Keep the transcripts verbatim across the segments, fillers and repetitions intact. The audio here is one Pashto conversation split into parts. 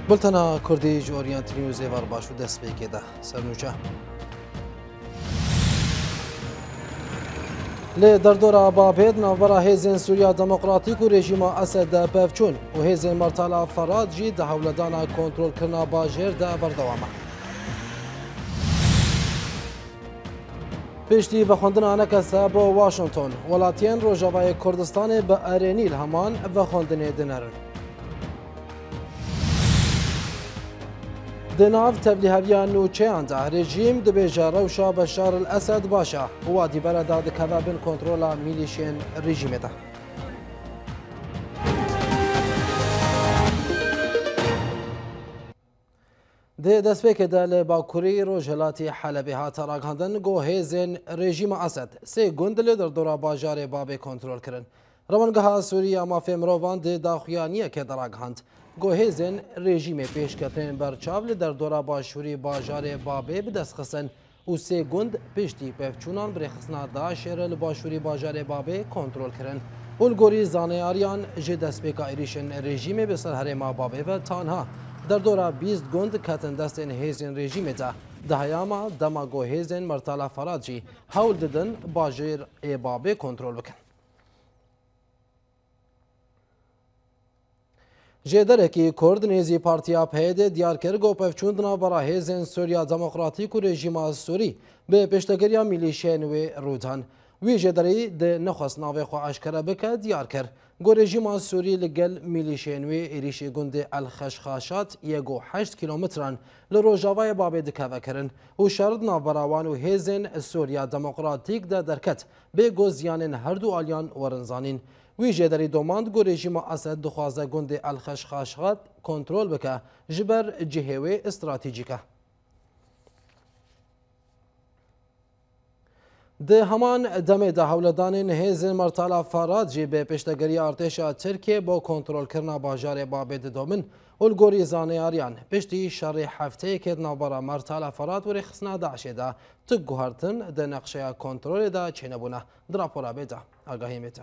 بولتنا کردی جوریان تریوزی ور باشو دست بگیده سرنوچه لی در دور بابید نوبرا هیزن سوریا دموکراتیک و رژیم اسد پفچون و هیزن مرتلا فراد جی ده هولدانا کنترل کرنا باجر ده بردوامه پشتی و خوندن آنکسته با واشنطن ولاتین روژاوای کردستان به ارینیل همان و خوندن دنرن دناف تبلیغ نوچه انده رژیم دبیجه روشا بشار الاسد باشه و دی برده دکوابن کنترل میلیشین رژیم ده ده دەستپێکێ لە باکووری ڕۆژهەلاتی حەلەبی هاتە ڕاگەاندن گۆ هێزên رێژیمە ئەسەد سێ گوند لێ دەردۆرا باژارێ بابێ کۆنترۆلکردن ڕەوەنگەها سووریا مافێ مرۆڤان دێ داخوایانیەکێ دەڕاگەاند گۆ هێزên رێژیمێ پێشکەتێن بەرچاو لە دەردۆرا باشووری باژارێ بابێ بدەستخستن و سێ گوند پشتی پێفچوونان برێخستنا داعشێرە لە باشووری باژارێ بابێ کۆنترۆلکردن ئولگۆری زانیاریان ji destpêka êrişên rejîmê bi ser herêma bavê ve tanha derdora bîst gund ketin destên hêzên rejîmê de di heyama dema guhêzên Mertala Ferhat jî hewl didin bajêr ê bavê kontrol bikin. Ji derekî Kurd nêzî Partiya P Y D diyar kir got pevçûn di navbera hêzên Sûriya Demokratîk û rejîma Sûrî bi pêştekiriya milîşeyên wê rûdan. Wî ji derê di nexwest navê xwe eşkere bike diyar kir. Got rejîma Sûrî li gel milîşeyên wê êrişê gundê El Xeşxaşat yek û heşt kîlometran li rojavayê bavê dikevekirin û şer di navbera wan û hêzên Sûriya Demokratîk de derket bê got ziyanên her du aliyan werin zanîn. Wî jê derê domand got rejîma Esed dixwaze gundê El Xeşxaşat kontrol bike ji ber cihê wê stratejîk e. Di heman demê de hewledanên hêzên Mertala Ferhat jî bi pêştekiriya artêşa Tirkiye bo kontrolkirina bajarê Babê didomin Ulgorî zaneyariyan piştî şerê hefteyekê di navbera Mertala Ferhat û rêxistina Daişê de tik guhertin di neqşeya kontrolê de çênebûne. Di rapora bê de agahî mêtir.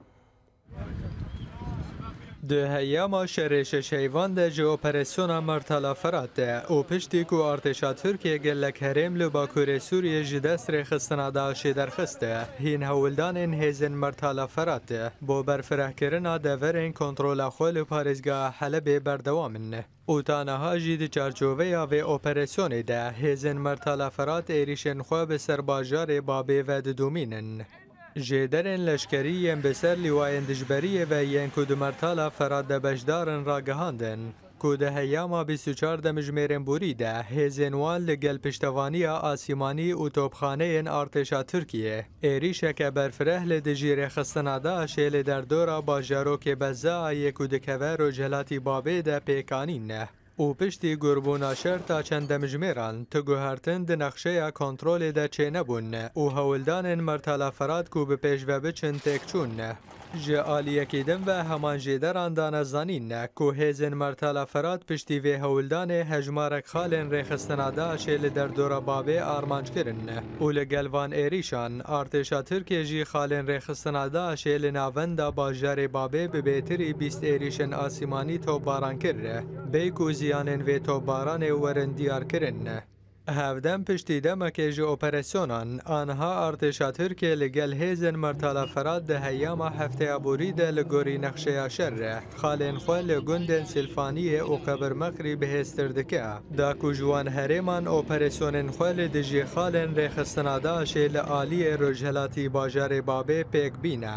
Di heyama şerê şeşeyvan de ji operasyona Mertala Ferhat de û piştî ku artêşa Tirkiye gelek herêm li Bakurê Sûriyê ji dest rêxistina Daişê derxist e, hîn hewildanên hêzên Mertala Ferhat de bo berfirehkirina deverên kontrola xwe li parêzgeha Helebê berdewam in. û taneha jî di çarçoveya vê operasyonê de hêzên Mertala Ferhat êrişên xwe bi ser bajarê Babê ve didomînin. Ji derên leşkerî yên bi ser lîwayên dijberiyê ve yên ku di Mertala Ferhat de beşdarin ragihandin ku di heyama bîst û çar demijmêrên borî de hêzên wan li gel piştevaniya asîmanî û topxaneyên artêşa Tirkiye êrişeke berfireh li dijî rêxistina Daişê li derdora bajarokê Bezzayê ku dikeve Rojhilatî Babê de pêkanîn ne. û piştî gurbûna şer ta çend demijmêran ti guhertin di nexşeya kontrolê de çênebûn û hewildanên Mertala Ferhat ku bi pêş ve biçin têkçûn ne. Ji aliyekî din ve heman jê deran danezanîn ne ku hêzên Mertala Ferhat piştî vê hewildanê hejmarek xalên rêxistina Daişê li derdora Babê armançkirin ne û li gel van êrîşan artêşa Tirkiye jî xalên rêxistina Daişê li navenda bajarê Babê bi bêtirî bîst êrişên asîmanî topbaran kir re bê ku ziyanên vê topbaranê werin diyarkirin ne. Hevdem piştî demekê ji operasyonan anha artêşa Tirkiye li gel hêzên Mertala Ferhat di heyama hefteya borî de li gorî nexşeya şer re xalên xwe li gundên Silfaniyê û Qebirmeqrî bihêztir dike da ku ji wan herêman operasyonên xwe li dijî xalên rêxistina Daişê li aliyê Rojhilatî bajarê Babê pêk bîne.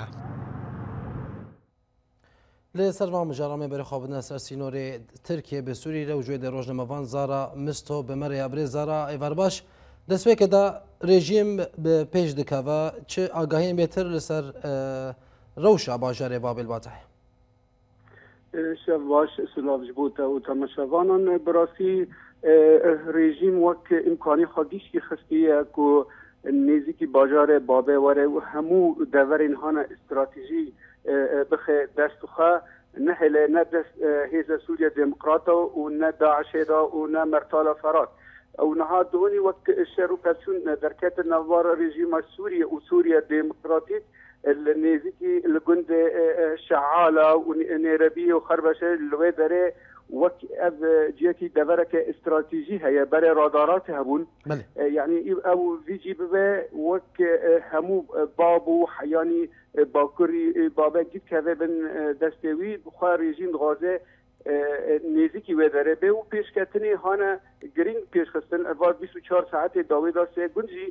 Li serva mijaramê berxwebina ser sînorê Tirkiye bi Sûrî re û ji wê de rojnamevan Zara Misto bi me rêya birê Zara êvarbaş destpêkê de rejîm bi pêş dikeve çi agahiyên bêtir li ser rewşa bajarê Babê bate heye. Şev baş silav ji bo te û temaşevanan bi rastî rejîm wek imkanî xwe gîşkî xistiye ku nêzîkî bajarê Babê were û hemû deverên hana stratejî bixe destxwe nehêle ne dest hêza Sûriya Demokrata û ne Daişê da û ne Mertala Ferhat. Ew niha dihûnî wek şer û pevçûn derketin navbara rejîma Sûriye û Sûriya Demokratîk li nêzîkî li gundê Şeala û Nêrebî û Xerbeşê li wê derê وك اف جيكي دبرك استراتيجي هي بري رادارات هبون يعني او فيجي ببا وك همو بابو يعني باكوري بابا جيت كذا بن دستوي بخار ريجيم غازه نزیکی وداره به و پیش کتنی هانا گرینگ پیش خستن اول بیست و چهار ساعت داوی داسته گنجی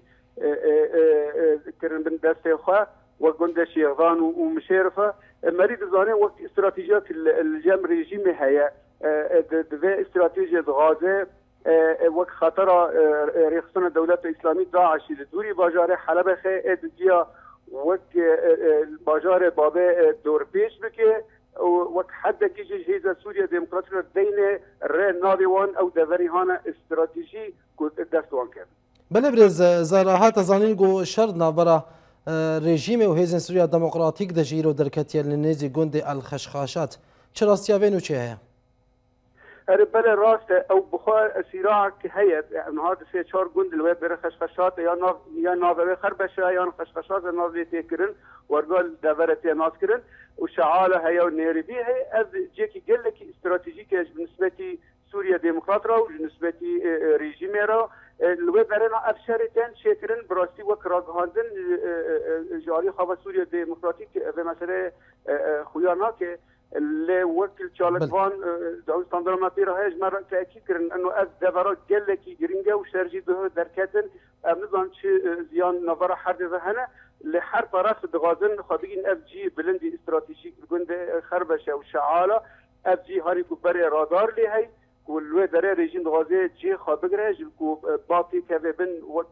کرن بن دسته خواه و گنده شیغان و مشرفه مريض زانه وقت استراتيجيات الجام ريجيم هي دفع استراتيجية غازة وقت خطر ريخصنا الدولة الإسلامية داعش لدوري باجار حلب خي ادجيا وقت باجار بابا دور بيش بكي وقت حد كيجي جهيزة سوريا ديمقراطية دينه ري ناضيوان او دفري هانا استراتيجي دستوان كان بلبرز زراحات زانين قو شرنا برا رژیم و هیزن سوریا دموکراتیک ده جیرو درکتیل نزی گند الخشخاشات چه راستیاوین و چه هیا؟ اره بله راست او بخواه سیراع که هیا نهاد سه چهار گند الوی بره خشخاشات یا ناف یا ناوه خربشه یا خشخاشات ناوه تیکرن ورگال دورتی ناس کرن و شعاله هیا و نیریبی هیا از جیکی گلکی استراتیجیک بنسبتی سوريا ديمقراط را وجنسبة ريجيم را الوي برنا افشارتين شكرن براستي وكراغهاندن جاري خوا سوريا ديمقراطيك في مسألة خويانا كي اللي وكل شالكوان دولستان درما بيرا هاج مرة تأكيد كرن انه از دبرات جلكي جرينجا وشرجي ده دركاتن امنزان شي زيان نظر حرد ذهنا لحر طرف دغازن خابين اف جي بلندي استراتيجيك بجند خربشه وشعاله اف جي هاري كبري رادار لي هي والوي دري ريجيم غازي جي خابغرج كو باطي كبن وك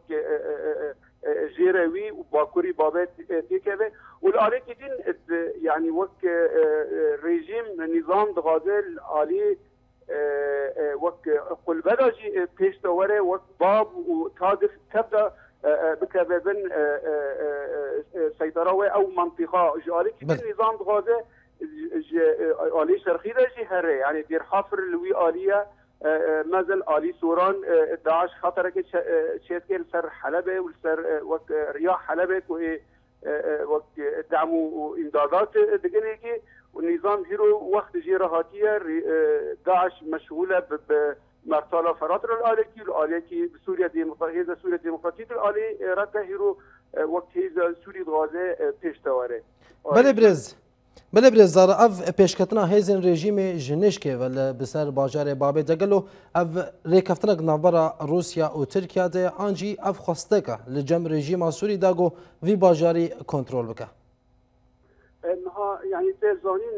جيروي وباكوري بابات تيكبه والالي كدين يعني وك ريجيم نظام غازي الالي وك قل بلاجي بيشتوره وك باب وتادف تبدا بكبن سيطره او منطقه جالي كدين نظام غازي آلی شرقی داشتی هره یعنی در حفر لوی آلیه مازال آلی سوران داعش خطره که چیت که سر حلبه و سر وقت ریاح حلبه که وقت دعم و امدادات دگنه که و نظام جیرو وقت جیرهاتیه داعش مشغوله بمرتاله فراتر الآلی که الآلی که سوریا ديمقراطية سوريا ديمقراطية الآلی رده هیرو وقت هیزا سوری غازه پیشتواره بله برز بله برز زار اف پیشکتنا هیزن رژیم جنشکه ول بسر باجار بابه دگلو اف ریکفتنک نوبرا روسیا و ترکیه ده آنجی اف خواستکه لجم رژیم سوری داگو وی باجاری کنترل بکه انها يعني تزانين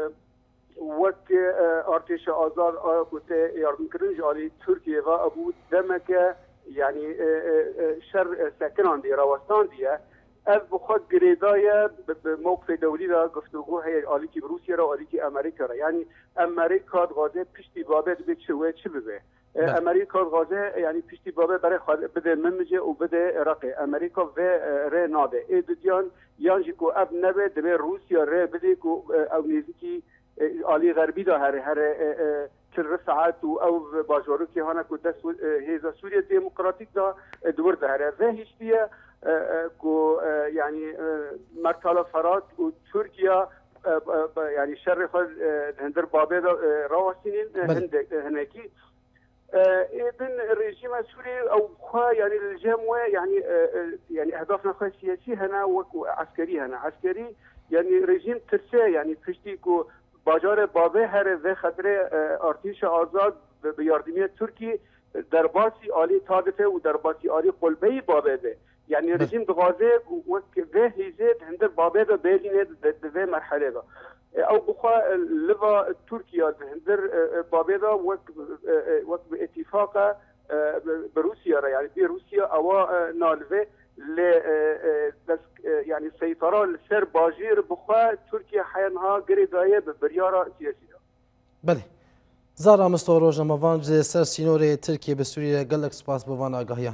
وقت ارتش آزاد آقوت ياردن كرن جالي تركيا و ابو دمك يعني شر سكنان دي راوستان دي اف بخود گریدای موقف دولی را گفتگو هی آلی که روسیه را آلی که امریکا را یعنی امریکا غازه پشتی بابه به چه چه بده امریکا غازه یعنی پشتی بابه برای خود بده ممجه و بده رقه امریکا و ر ناده ایدیان یانجی کو اب نبه دبه روسیا ر بده کو او نزدیکی آلی غربی دا هر هر چل ساعت و او باجارو که هانا کو دست هیزا سوریا ديمقراطيك دا دور ده هر و هیچیه کو يعني مرتاله فرات و تركيا يعني شرف هندر بابه راوسين هند هناكي اذن الرجيم السوري او خا يعني الجموه يعني يعني اهدافنا خا سياسي هنا وعسكري هنا عسكري يعني رجيم ترسا يعني فشتيكو باجار بابه هر و خطر ارتش آزاد بياردميه تركي درباسي عالي تادفه و درباسي عالي قلبي بابه ده يعني رژیم دغازه و که هیزه هندر بابه دا بیلینه دوه مرحله دا او بخوا لوا ترکیا هندر بابه دا وقت به اتفاق بروسيا را يعني بي روسيا او نالوه ل يعني سيطره لسر باجير بخوا تركيا حينها گریدایه ببریارا سیاسی دا بله زارا مستوروج نموان سر سینور ترکیه به سوریه گلک سپاس بوان آگاهیان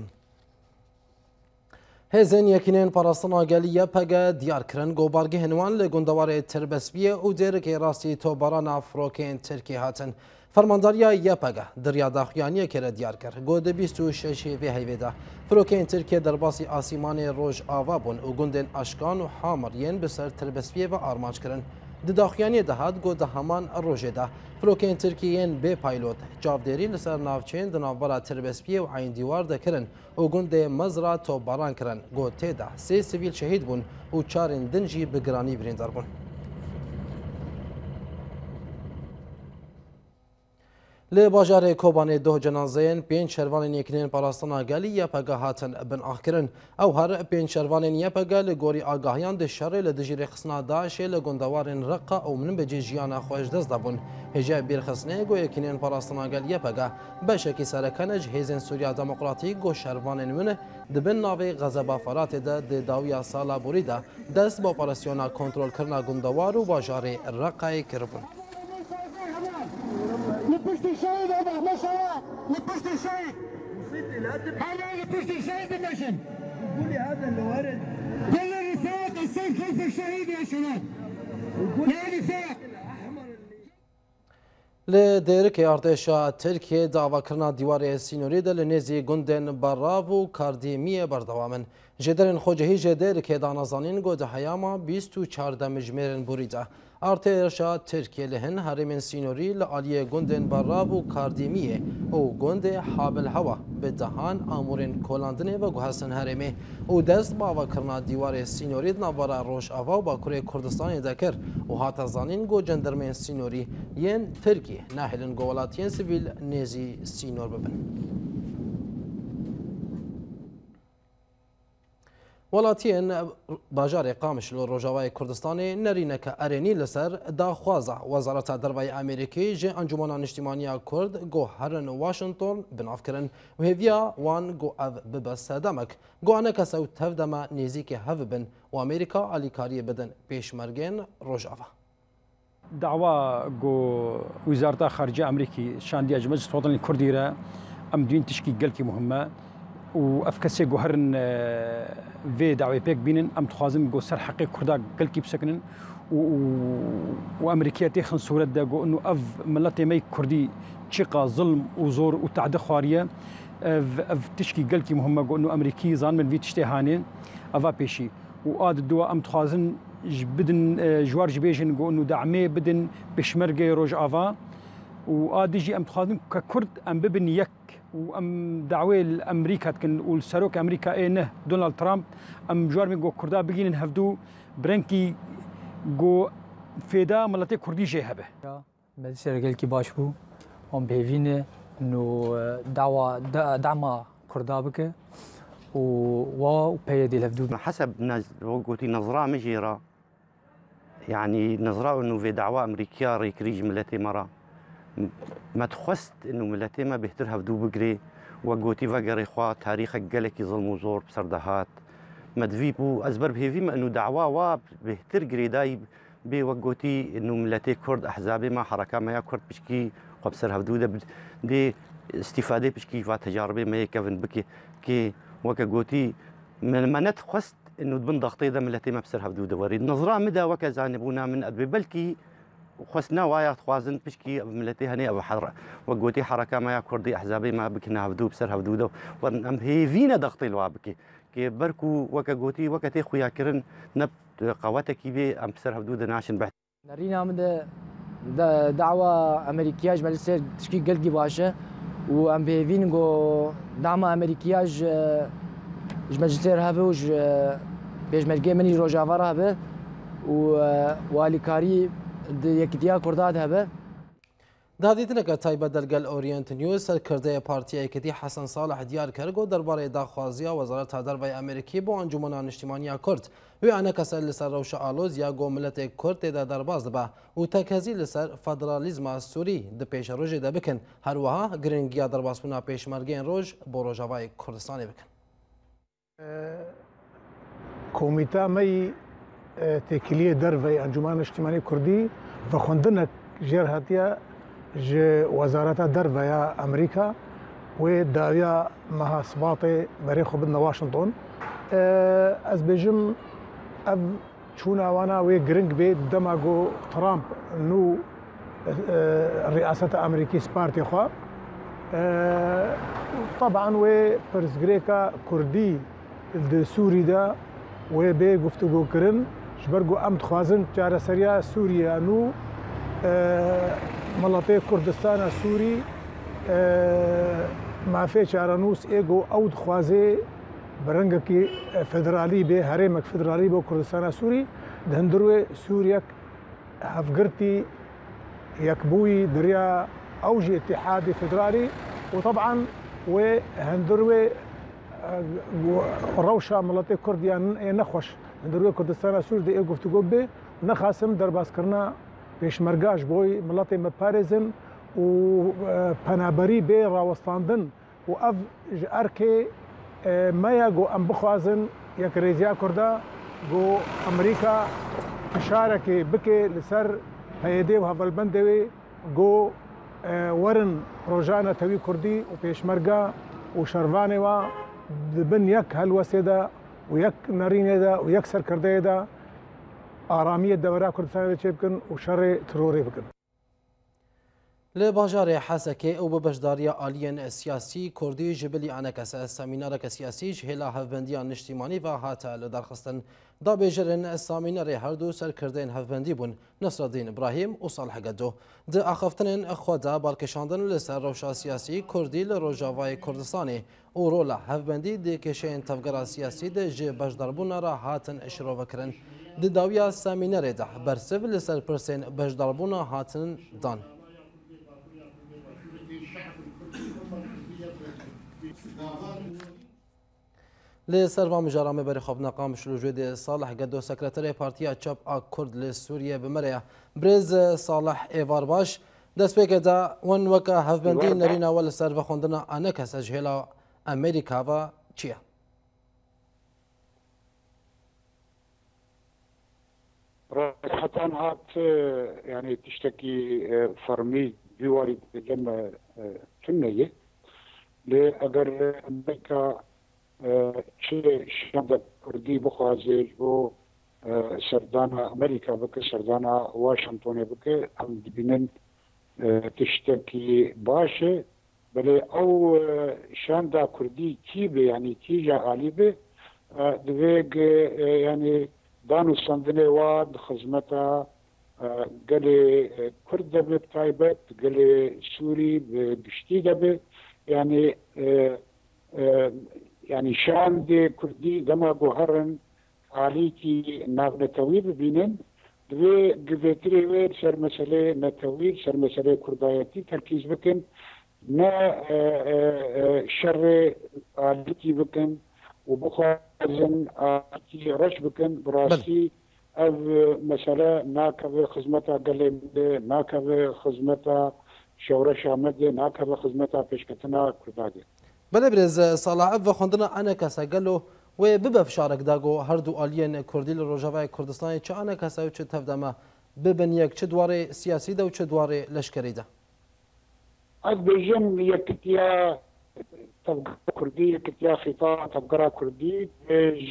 هزن یکینین پاراستنا گلیه پگه دیار کرن گوبارگه هنوان لگندوار تربسبیه و دیرک راستی توباران افروکین ترکی هاتن فرمانداریا یپگه دریا داخویانی که دیار کرد گود بیست و شش وی هیویدا فروکین ترکیه در باسی آسیمان روژ آوا بون و گندن اشکان و حامرین بسر تربسبیه و آرمانج کرن دداخیانی دهات گو دهمان روژه ده فلوکین ترکیین بی پایلوت جاودری لسر ناوچین دنابرا تربسپیه و عین دیوار دکرن و گند مزرا تو باران کرن گو تیدا سه سیویل شهید بون و چارن دنجی بگرانی بریندار بون. لی باجار کوبانه دو جنازین پنج شروان یکنین پاراستانا گلی یا پگاه هاتن بن آخرن او هر پنج شروان یا پگاه لگوری آگاهیان ده شر لدجیر خصنا داعش لگندوارن رقا او من بجی جیانا خوش دست دابون هجا بیر خصنه گو یکنین پاراستانا گلی یا پگاه بشکی سرکنج هیزن سوریا دموکراتی گو شروان من دبن ناوی غزبا فرات ده ده داویا سالا بوریدا دست با اپراسیونا کنترل کرنا گندوار و باجار رقای کربون. لبشت الشهيد يا ابو مشهد لبشت الشهيد هذا لبشت الشهيد المشن قولي هذا اللي ورد قل الرفاق السيف خلف الشهيد يا شباب يا رفاق لديرك ارتشا تركيا دعوة كرنا ديوار سينوري دل نزي گندن براو كارديمية بردوامن جدرن خوجهي جدرك دانازانين گود حياما بیست و چهار مجمرن بوريدا ارتشا تركيا لهن هرمن سينوري لعالية گندن براو كارديمية او گند حابل هوا بدهان امورن کولاندنه و گوهسن هرمه او دست باوا کرنا دیوار سينوري نابرا روش اوا با كوري كردستان دكر و هاتا زانين گو جندرمن سينوري ين تركيا ناهلن گولاتين سيفيل نيزي سينور ببن. ولاتین باجار قامش لروجاوای کردستان نرینک ارینی لسر داخوازا وزارت دروای امریکی جه انجمنان اجتماعی کرد گو هرن واشنطن بناف کرن و هیویا وان گو او ببس دمک گو انک سو تفدما نزیک هف بن و امریکا الیکاری بدن پیشمرگین روجاوا. دعوة جو وزارة خارجية أمريكي شان دي أجمج الوطن الكردي را أم دين تشكي قلكي مهمة وأفكسي جو هرن في دعوة بيك بينن أم تخازم جو سر حقيق كردا قلكي بسكنن وأمريكية تيخن صورة دا جو إنه أف ملتي مي كردي شقة ظلم وزور وتعدي خوارية أف تشكي قلكي مهمة جو إنه أمريكي زان من في تشتي هاني أفا بيشي وآد الدواء أم تخازن بدن جوار جبيجن جو انه دعمي بدن بشمرجي روج افا واديجي ام تخادم ككرد ام ببن يك وام دعوه الامريكا كن والسروك امريكا ايه دونالد ترامب ام جوار من جو كردا بيجين هفدو برنكي جو فيدا ملتي كردي جي هبه مجلس رجالكي باشبو ام بهفين انه دعوه دعم كردا بك و بيدي الهفدو حسب وقوتي نظرة مجيرة يعني نظرة انه في دعوة امريكيه ريكريج ملتي مرة ما تخست انه ملتي ما بيهترها بدو بقري وقوتي فقري خوا تاريخك قالك يظلم وزور بسردهات ما تفيبو ازبر بهيفي ما انه دعوة وا بيهتر قري داي بي وقوتي انه ملتي كرد احزابي ما حركة ما يا كرد بشكي وبسرها بدو دي استفادة بشكي فتجاربي ما يكفن بكي كي وكا قوتي ما نتخست انه تبن ضغطي ذا ملتي ما بسرها بدو دوري نظرة مدى وكا زانبونا من ادبي بلكي خسنا وايا خوازن بشكي ملتي هني ابو حر وقوتي حركه ما يا كردي احزابي ما بكنا بدو بسرها بدو دو ورن هي فينا ضغطي الوابكي كي بركو وكا قوتي وكا تي خويا كرن نب قواتك بي ام بسرها بدو ناشن بحث نرينا من دعوة أمريكية مجلس تشكيل قلقي باشا وام بهفين جو دعم امريكياج مجلس هذا وج بيج مرجع مني روجافا هذا واليكاري يكتيا كرداد هذا دادیتنک تایبه دلگل اورینت نیوز سرکرده پارتی ایکتی حسن صالح دیار کرد درباره داخوازی وزارت دروای امریکی با انجمنان اجتماعی کرد و آن کسر لسر روش آلوز یا گو ملت کرد دا درباز با و تکزی لسر فدرالیزم سوری د پیش روز دا بکن هر وها گرنگیا درباز بنا پیش مرگین روز با روجاوای کردستانی بکن. کمیته می تکلیه دروای انجمن اجتماعی کردی و خوندن جرهتیا ج وزارت درویا امریکا و داویا محاسبات برای خوب واشنطن از بجم اب چون وانا و گرنگ به دماغو ترامپ نو رئاسة امریکی سپارتی خو طبعا و پرسگریکا کردی د سوری دا و به گفتگو کرن جبرگو ام دخوازن چارەسەریە سووریان و مەڵەتەی کوردستانە سووری مافێ چارەنووس ئێگۆ ئەو دخوازێ بەرەنگێکی فدرالی بێ هەرێمێک فدرالی بۆ کوردستانە سووری هەندروێ سووریەک هەفگرتی یەکبووی دریا ئەوژی اتحادی فدرالی و طبعا وێ هەندروێ ڕەوشە مڵەتی کوردیان نەخۆش هەندروێ کوردستانە سوور دە ئێ گفتوگۆ بێ نەخاسم دەرباسکردنا پێشمەرگاش بۆی مڵەتی مەپارێزن و پەنابەری بێ ڕاوەستاندن و ئەف ji ئەرکێ مەیە گۆ ئەم بخوازن یەک رێزیا کووردا گۆ ئەمریکا فشارێکی بکێ لەسەر پەیدێ و هەڤەلبەندەوێ گۆ وەرن ڕۆژانە تەوی کوردی و پێشمەرگا و شەروانێوە دبن یەک هەلوەسێدا و یەک نەرینێدا و یەک سەرکردەیەدا ئارامیە دەوەرا کوردستانێ چێ بکەن و شەڕێ ترۆڕێ بکەن. لە باژارێ حەسەکێ ئەو بە بەشداریە ئالیەن سیاسی کوردی ژبلی ئانەکەسە سەمینارەکە سیاسیش هێلا هەڤبەندیان نیشتیمانی و هاتە لە دەرخستن دابێژرن سامینەرێ هەردوو سەرکردەین هەڤبەندی بوون نەسرەدین ئیبراهیم و ساڵح گەدۆ د ئاخەفتنên خۆدا باڵکێشاندن لەسەر ڕەوشە سیاسی کوردی لە ڕۆژاوای کوردستانê û rola hevbendî dê kêşeyên tevgera siyasî de ji beşdarbûna re hatin eşrovekirin. Di dawiya semînerê de bersiv li ser pirsên beşdarbûna hatin dan. Li serva mijara me berê xwe binaqam Şilûjê de Salih Gedo sekreterê Partiya Çap a Kurd li Sûriye bi me re ye. Birêz Salih êvar baş destpêkê de wan weke hevbendî nerîna we li ser vexwendina anekese ji hêla Amerîka ve çi ye? حتى هات يعني تشتكي فرمي بيواري جمع تنية لأجر أمريكا شيء شاب كردي بخازج و سردانا أمريكا بك سردانا واشنطن بك هم دبنن تشتكي باشه بل أو شاندا كردي كيبه يعني كيجا غالبه دويق يعني دانو سندنه واد خدمتا قالي كرد دبي بتايبت قالي سوري بشتي دبي يعني يعني شان دي كردي دما جوهرن عليكي ناف نتوي ببينن دوي قبيتري وير سر مسألة نتوي سر مسألة كردايتي تركيز بكن نا شر عليكي بكن وبخازن عليكي رش بكن براسي او مسألة ناكبه خدمتا قلي ناكبه خدمتا شورش آمد ناكبه خدمتا پیشکتنا کرداگه بله برز صالح و خوندنا انکسا گلو و ببه فشارک داگو هر دو آلیین کردی لروجاوای کردستانی چه انکسا و چه تفدما ببن یک چه دواره سیاسی ده و چه دواره لشکری ده؟ از بیجم یکتیا تفقر کردی یکتیا خطا تفقر کردی بیج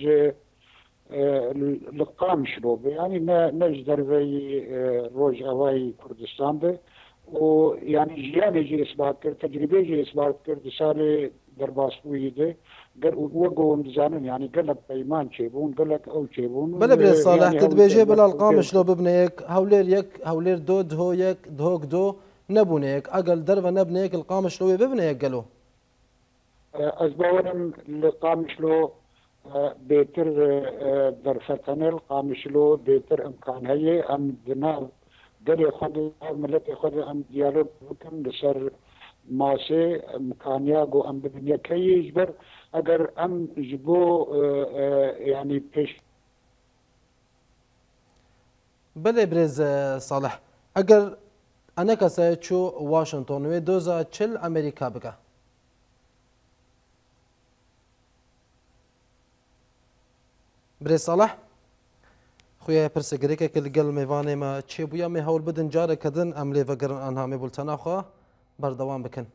لقام شروع يعني نجدر في روجاوای کردستان ده ويعني جياني جي اثبات كر تجربه جي اثبات كر دسال درباس ويده قال وقوم دزانن يعني قال لك بيمان شيبون قال لك او شيبون بلا بلا صالح تدبيجي بلا القامش لو ببنيك هولير يك هولير دو دهو يك دهوك دو نبونيك اقل دربه نبنيك القامش لو ببنيك قالوا ازبورم القامش لو بيتر درفتن القامش لو بيتر امكان هي ام دنا قال خد ملت خد ام ديالوج بكم لسر ماسه امكانيا جو ام بدنيا كي يجبر اگر ام جبو يعني پیش بله برز صالح اگر انا کسا چو واشنطن و دوزا چل امریکا بگه برز صالح خويا برسگریکه که لگل میوانه ما چه بویا می هول بدن جاره کدن عملی و گرن آنها می بولتنا خوا بردوام بکن.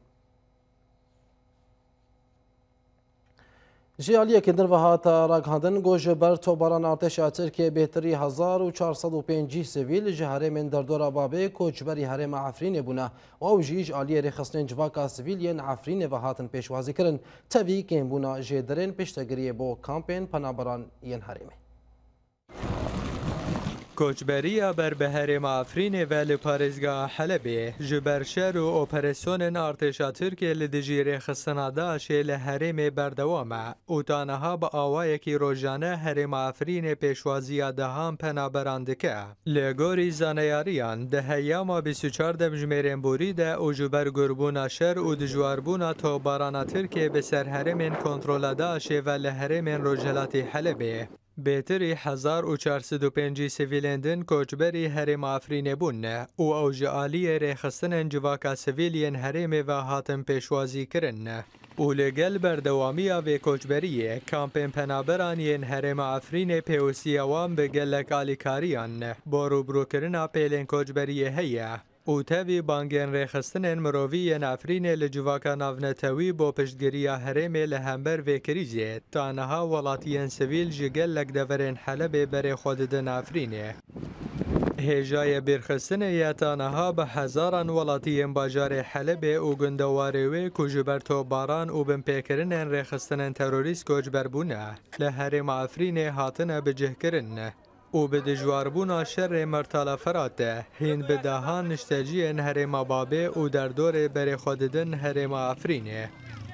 جیالیه که در وهات راگهاندن گوش بر توباران ارتش ترکیه بهتری هزار و چهارصد و پنج سیویل جهره من در دور بابه کوچبری هرم عفرین بونا و او جیج عالیه رخصتن جواکا سیویلین عفرین وهاتن پیشوازی کرن تاوی کن بونا جدرن پشتگیری بو کامپین پنابران ین هرمه. کوچبریه بر به هرم افرین و لپارزگاه حلبه جبر شر و اپراسیون ارتشا ترکیه لدجیر خستنا داعش لهرم بردوامه و تانها با آوایکی روزانه هرم افرین پیشوازی دهان پنابراندکه لگوری زانیاریان ده هیاما بیست و چهار دمجمیرین بوریده و جبر گربونا شر و دجواربونا توبارانا ترکیه به سر هرم کنترول داعش و لهرم روجلات حلبه بهتری هزار و چهارصد و پنج سیویلندن کوچبری هرم افرین بون و اوج عالی ریخستن جواکا سیویلین هرم و هاتم پیشوازی کرن و لگل بردوامی و کوچبری کامپین پنابران ین هرم افرین پیوسی وام به گلک آلیکاریان بارو بروکرنا پیلین کوچبری هیه و تاوی بانگین ریخستن مرووی نفرین لجواکا ناونتوی با پشتگیری هرم لهمبر و کریزی تانها ولاتیان سویل جگل لک دورین حلب بر خود نفرینه. هجای برخستن یا تانها به هزاران ولاتیان باجار حلب و گندواره کجبر تو باران و بن پیکرن ریخستن تروریست کجبر بونه لهرم افرین هاتنه بجه کرن. و به دجواربونا شر مرتالا فراته هین به دهان نشتجی هرم بابه و در دور بر خوددن هرم افرینه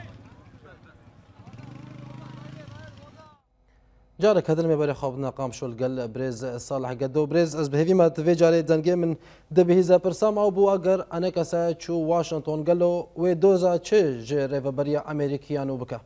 جاره کدن می بر خوابنا قام شل گل برز صالح گدو برز از بهوی ما توی جاره دنگه من دبیز پرسام او بو اگر انا کسا چو واشنطن گلو و دوزا چه جره و بریا امریکیانو بکه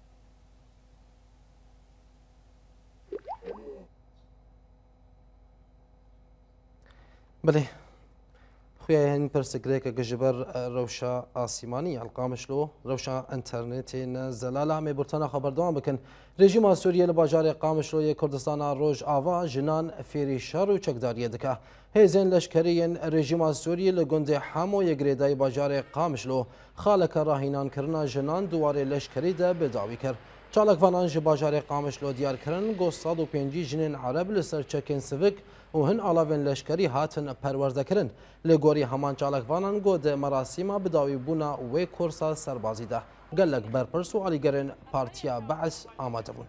بله خويا هن برسكريك جبر روشا آسيماني القامشلو روشا انترنت زلاله مي برتنا خبردان بكن رژیم سوریه لباجار قامشلو کردستان روج آوا جنان فيري شر و چکداری دکه هزین لشکرین رژیم سوریه لگند همو یگریدای باجار قامشلو خالک راهینان کرنا جنان دواره لشکری ده بداوی کرد چالک وانان جی باجار قامشلو دیار کرن گو صد و پنجی جنین عرب لسر چکن سوک و هن علاوه لشکری هاتن پرورده کرن لگوری همان چالک وانان گو ده مراسیما بداوی بونا و کورسا سربازی ده گلک برپرس و علیگرن پارتیا بعث آماده بون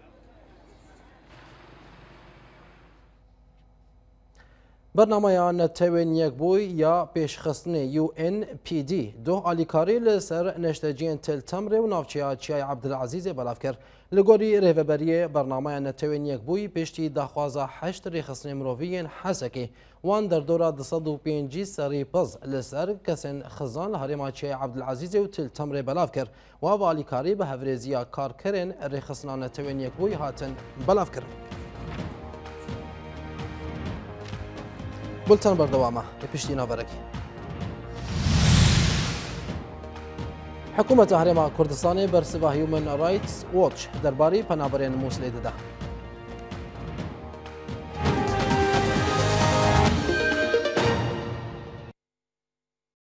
برنامه نتوین یک بوی یا پیشخستن یو ان پی دی دو آلیکاری لسر نشتجین تل تمره و نافچیا چیای عبدالعزیز بلافکر لگوری ریوبری برنامه نتوین یک بوی پشتی دخوازه هشت ریخستن مروفین حسکی وان در دوره دصد و پینجی سری پز لسر کسین خزان لحرما چیای عبدالعزیز و تل تمره بلافکر و آلیکاری به هفرزیا کار کرن ریخستن نتوین یک بوی هاتن بلافکر بولتن بردوامه پشتی ناورکی حکومت هرم کردستان بر سوا هیومن رایتس واچ درباره پنابرین موسلی داده